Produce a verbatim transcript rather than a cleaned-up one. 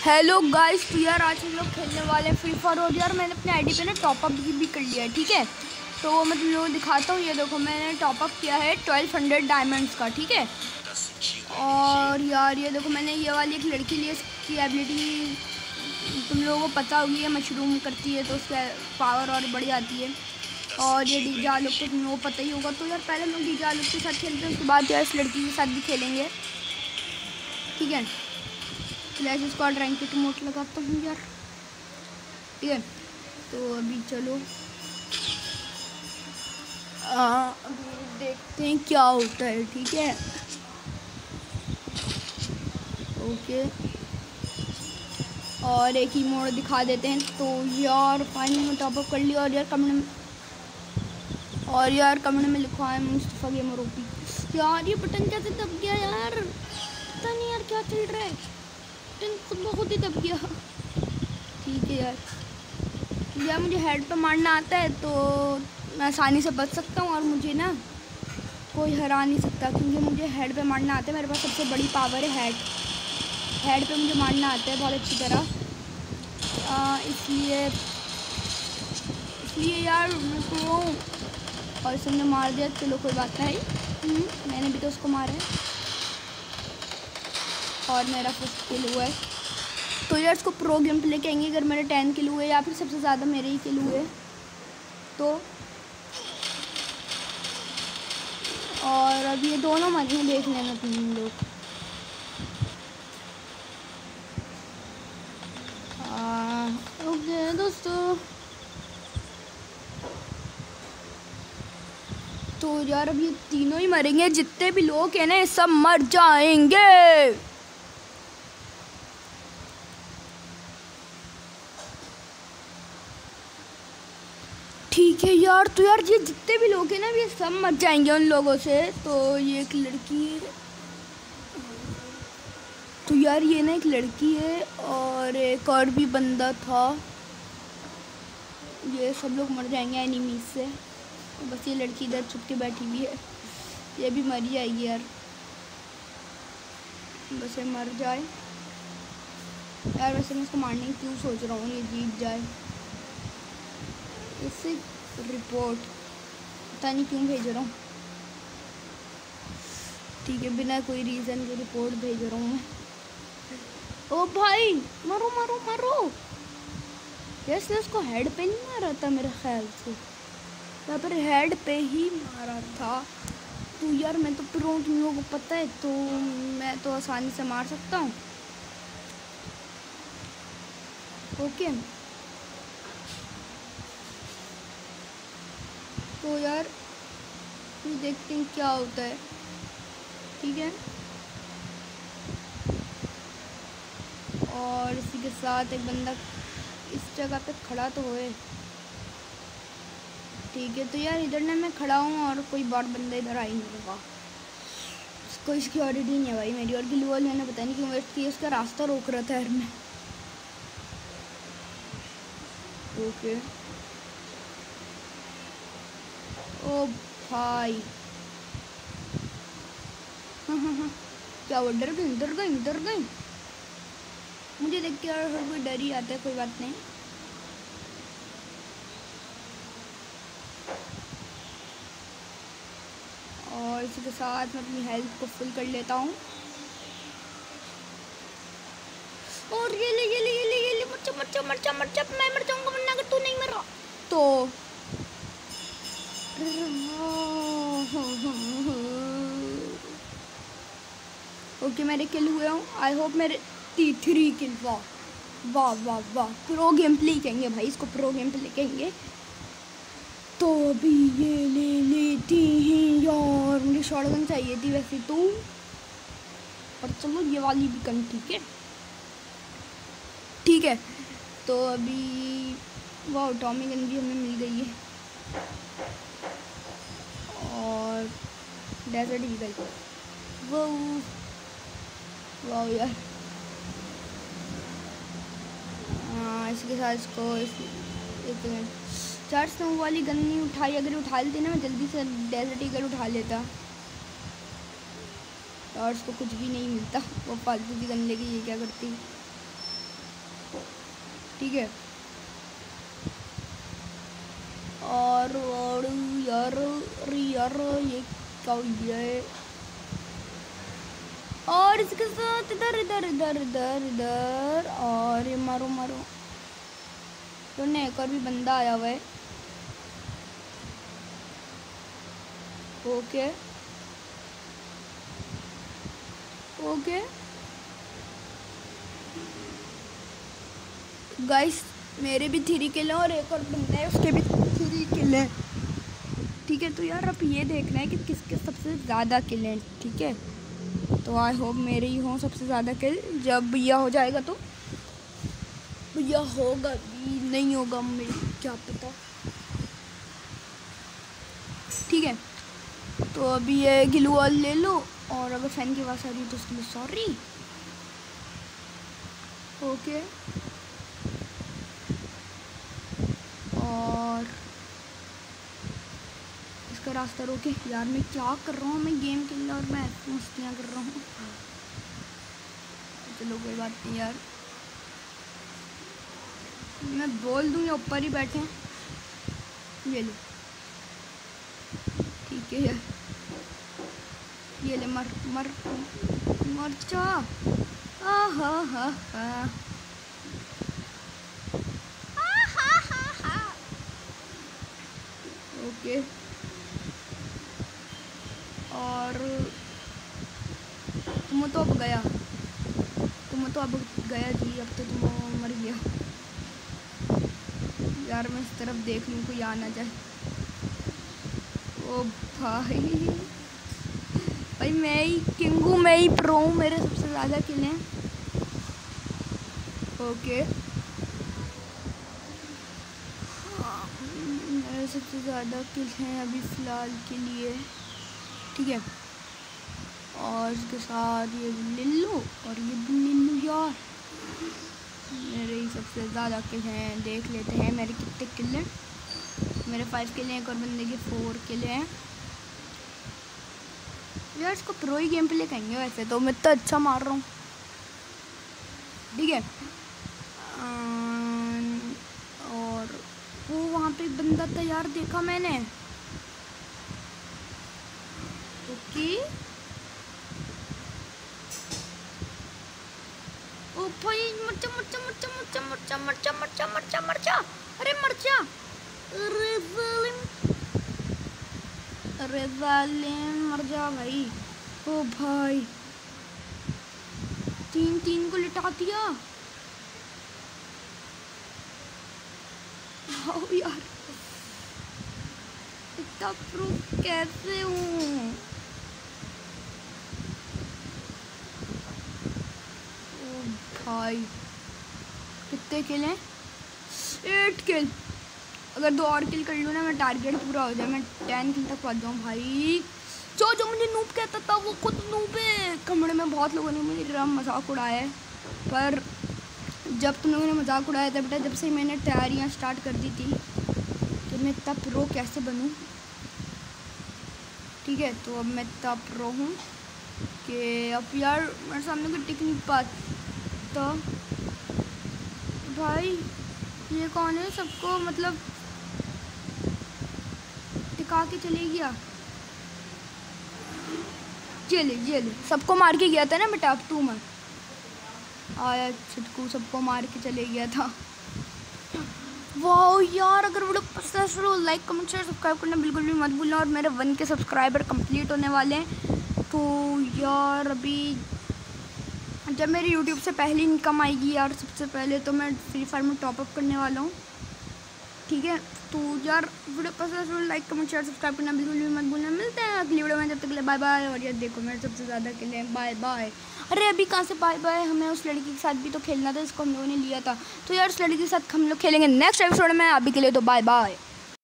Hello guys, तो यार आज हम लोग खेलने वाले हैं फ्री फायर। और यार मैंने अपने आईडी पे ना टॉपअप भी कर लिया है, ठीक है। तो मैं तुम लोगों को दिखाता हूँ। ये देखो, मैंने टॉपअप किया है ट्वेल्व हंड्रेड डायमंड्स का, ठीक है। और यार ये देखो, मैंने ये वाली एक लड़की ली, इसकी एबिलिटी तुम लोगों को पता होगी, ये मशरूम करती है तो उसका पावर और बढ़ जाती है। और ये डीजे आलोक तो तुम लोगों को पता ही होगा। तो यार पहले हम लोग डीजे आलोक के साथ खेलते हैं, उसके बाद यार इस लड़की के साथ भी खेलेंगे, ठीक है। क्लैश स्क्वाड रैंक के मोड लगाता हूँ यार, ठीक है। तो अभी चलो आ, अभी देखते हैं क्या होता है, ठीक है। ओके, और एक ही मोड दिखा देते हैं। तो यार फाइनली मैं टॉपअप कर लिया। और यार कमेंट में और यार कमेंट में लिखा है मुस्तफ़ा गेमर ओपी। यार ये बटन कैसे दब गया यार, पता नहीं यार क्या चल रहा है, बटन खुद ब खुद ही दब गया। ठीक है यार, यार मुझे हेड पे मारना आता है तो मैं आसानी से बच सकता हूँ, और मुझे ना कोई हरा नहीं सकता, क्योंकि मुझे हेड पे मारना आता है। मेरे पास सबसे बड़ी पावर है हेड हेड पे मुझे मारना आता है बहुत अच्छी तरह। आ, इसलिए इसलिए यार मेरे को, और इसने मार दिया, चलो कोई बात नहीं, मैंने भी तो उसको मारा है और मेरा फर्स्ट किल हुआ है। तो यार इसको प्रो गेम प्ले कहेंगे अगर मेरे टेन किल हुए, या फिर सबसे ज़्यादा मेरे ही किल हुए तो। और अब ये दोनों मजे देख लेना तुम लोग। ओके दोस्तों, तो यार अब ये तीनों ही मरेंगे, जितने भी लोग हैं ना ये सब मर जाएंगे। ठीक है यार, तो यार ये जितने भी लोग हैं ना ये सब मर जाएंगे उन लोगों से। तो ये एक लड़की है, तो यार ये ना एक लड़की है और एक और भी बंदा था, ये सब लोग मर जाएंगे एनिमीज से। तो बस ये लड़की इधर छुप के बैठी हुई है, ये भी मर जाएगी यार, बस ये मर जाए यार। वैसे मैं इसको मारने की क्यों सोच रहा हूँ, ये जीत जाए। इससे रिपोर्ट पता नहीं क्यों भेज रहा हूँ, ठीक है, बिना कोई रीज़न के रिपोर्ट भेज रहा हूँ मैं। ओ भाई मारो मारो मारो, जैसे उसको हेड पे नहीं मारा था मेरे ख्याल से, यहाँ पर हेड पे ही मारा था। तो यार मैं तो प्रो, तुम लोगों को पता है, तो मैं तो आसानी से मार सकता हूँ। ओके, तो यार फिर देखते हैं क्या होता है, ठीक है। और इसी के साथ एक बंदा इस जगह पे खड़ा तो होए, ठीक है। तो यार इधर ना मैं खड़ा हूँ और कोई बार बंदा इधर आ ही नहीं लगा, कोई सिक्योरिटी नहीं है भाई मेरी। और गिल वॉल मैंने पता नहीं क्यों वेस्ट किया, उसका रास्ता रोक रहा था यार मैं। ओके, ओ भाई हाँ हाँ हाँ, क्या वो डर गई डर गई डर गई मुझे देख के यार हर कोई डर ही आता है, कोई बात नहीं। और इसी के साथ मैं अपनी हेल्थ को फुल कर लेता हूँ। और ये ले ये ले ये ले ये ले मर जा मर जा मर जा मर जा, मैं मर जाऊंगा वरना अगर तू नहीं मरा तो। ओके मेरे किल हुए हूँ, आई होप मेरे टी थ्री किल। वाह वाह वाह वाह, प्रो गेम प्ले कहेंगे भाई इसको, प्रो गेम प्ले कहेंगे। तो अभी ये ले लेती हैं यार, मुझे शॉटगन चाहिए थी वैसे तो, और चलो ये वाली भी कम, ठीक है ठीक है। तो अभी वाह टॉमी गन भी हमें मिल गई है, और डेजर्ट ईगल वो वाह यार। हाँ इसके साथ इसको इस, एक मिनट, चार सौ वाली गन नहीं उठाई, अगर उठा लेती ना मैं जल्दी से डेजर्ट ईगल उठा लेता। और उसको कुछ भी नहीं मिलता, वो फालतू की गन लेके ये क्या करती। ठीक है। और और यार यार ये क्या है, और इसके साथ इधर इधर इधर इधर इधर, और ये मारो मारो। तो ने एक और भी बंदा आया हुआ है। ओके ओके गाइस, मेरे भी थ्री किल हैं और एक और बंदा है उसके भी थ्री किल हैं। ठीक है, तो यार अब ये देखना है कि किसके सबसे ज़्यादा किल हैं। ठीक है, तो आई होप मेरे ही हों सबसे ज़्यादा किल। जब भैया हो जाएगा तो भैया होगा भी, नहीं होगा मेरे क्या पता। ठीक है, तो अभी ये ग्लू वॉल ले लो, और अगर फैन की आवाज़ आ रही है तो उसके लिए सॉरी। ओके, और इसका रास्ता रोके। यार मैं क्या कर रहा हूँ, मैं गेम खेल रहा हूँ और मैं मस्तियाँ कर रहा हूँ। चलो कोई बात नहीं यार, मैं बोल दूँ या ऊपर ही बैठे हैं। ये ले, ठीक है यार, ये ले, मर मर मर जा। आ हा हा हा ओके, और तुम तो अब गया, तुम तो अब गया जी, अब तो तुम मर गया। यार मैं इस तरफ देख लूँ कोई आ ना जाए। ओ भाई, भाई मैं ही किंग हूँ, मैं ही प्रो हूँ, मेरे सबसे ज़्यादा किल हैं। ओके, मेरे सबसे ज़्यादा किल हैं अभी फ़िलहाल के लिए। ठीक है, और इसके साथ ये ले लो और ये भी ले लो यार, मेरे ही सबसे ज़्यादा किल हैं। देख लेते हैं मेरे कितने किल हैं। मेरे फाइव किल हैं, एक और बंदे के फोर किल हैं। यार इसको प्रो ही गेम प्ले कहेंगे वैसे तो, मैं तो अच्छा मार रहा हूँ। ठीक है, और वो वहाँ पे बंदा था यार, देखा मैंने। ओके, ओ भाई मरचा मरचा मरचा मरचा मरचा मरचा मरचा मरचा मरचा, अरे मरचा, अरे जालिम, अरे जालिम मर जा भाई। ओ भाई, तीन तीन को लिटा दिया। आओ यार, इतना प्रो कैसे हूँ। ओ भाई, कितने किल हैं? Eight kill. अगर दो और किल कर लूँ ना, मैं टारगेट पूरा हो जाए, मैं टेन किल तक पहुँच जाऊँ भाई। जो जो मुझे नूब कहता था वो खुद नूब है। कमरे में बहुत लोगों ने मेरा मजाक उड़ाया है, पर जब तुम लोगों ने मजाक उड़ाया था बेटा, जब से मैंने तैयारियां स्टार्ट कर दी थी कि मैं इतना प्रो कैसे बनूं। ठीक है, तो अब मैं इतना प्रो हूँ कि अब यार मेरे सामने कोई टिक नहीं पाता। भाई ये कौन है, सबको मतलब टिका के चले गया। ये ले ये ले, सबको मार के गया था ना बेटा, अब तू मर आया। छिटकू सबको मार के चले गया था। वाह यार, अगर वीडियो पसंद है तो लाइक कमेंट शेयर सब्सक्राइब करना बिल्कुल भी मत भूलना। और मेरे वन के सब्सक्राइबर कंप्लीट होने वाले हैं, तो यार अभी जब मेरी यूट्यूब से पहली इनकम आएगी यार, सबसे पहले तो मैं फ्री फायर में टॉपअप करने वाला हूँ। ठीक है, तो यार वीडियो पसंद है तो लाइक कमेंट शेयर सब्सक्राइब करना बिल्कुल भी मत भूलना। मिलते हैं अगली वीडियो में, जब तक के लिए बाय बाय। और यार देखो मेरे सबसे ज़्यादा के लिए बाय बाय। अरे अभी कहाँ से बाय बाय, हमें उस लड़की के साथ भी तो खेलना था, इसको हम लोगों ने लिया था। तो यार उस लड़की के साथ हम लोग खेलेंगे नेक्स्ट एपिसोड में। अभी के लिए तो बाय बाय।